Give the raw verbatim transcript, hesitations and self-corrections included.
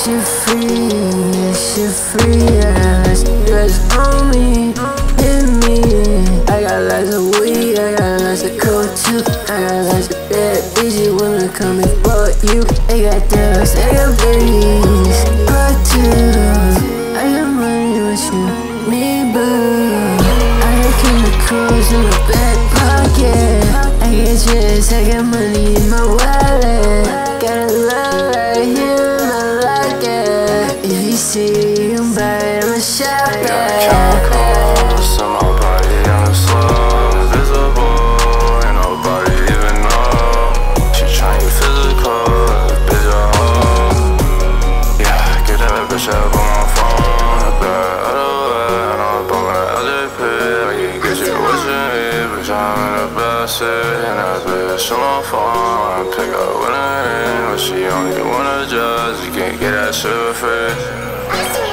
shit free, that shit free. I got lots of drugs on me, hit me. I got lots of weed, I got lots of coke too. I got lots of bad bitches wanna come and fuck you. They got drugs, they got babies, fuck too. I got money, what you need, boo? I got chemicals in my back pocket. I get dressed, I got money in my wallet. Got a love right here and I like it. If you see it, you can buy it, I'ma shop it. Chemicals in my body, I'm slow, invisible, ain't nobody even know. She trying physical, bitch a hoe. Yeah, get that bitch up on my phone. Back out of the way, I know about my L J P. I can get you what you need, bitch, I'm in the backseat. And that bitch on my phone, pick up when I need. But she only wanna judge, you can't get that shit for free.